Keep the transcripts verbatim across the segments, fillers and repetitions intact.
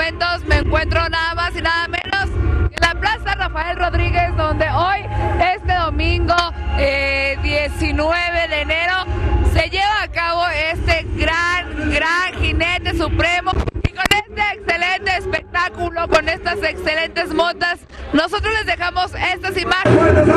momentos me encuentro nada más y nada menos que en la Plaza Rafael Rodríguez, donde hoy, este domingo eh, diecinueve de enero, se lleva a cabo este gran, gran jinete supremo. Y con este excelente espectáculo, con estas excelentes motas, nosotros les dejamos estas imágenes.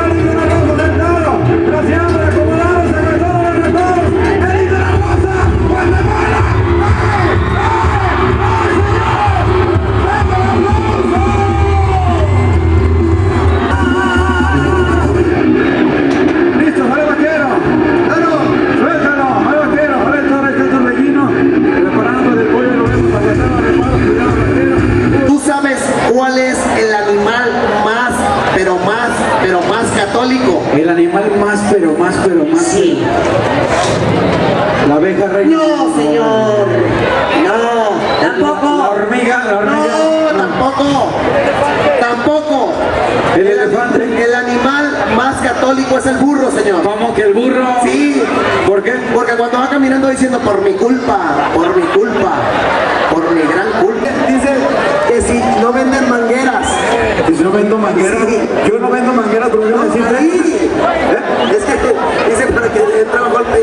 ¿Cuál es el animal más, pero más, pero más católico? El animal más, pero más, pero más. Sí. La abeja reina. No, señor. No, tampoco. La hormiga, la hormiga. No, tampoco. Tampoco. El elefante. El animal más católico es el burro, señor. ¿Cómo que el burro? Sí. ¿Por qué? Porque cuando va caminando diciendo por mi culpa, por mi culpa, por mi gran culpa. Dice que si no venden mangueras. ¿Y si no vendo mangueras? Sí. Yo no vendo mangueras, pero yo No, decirte. sí. ¿Eh? Es que dice para que entre bajo el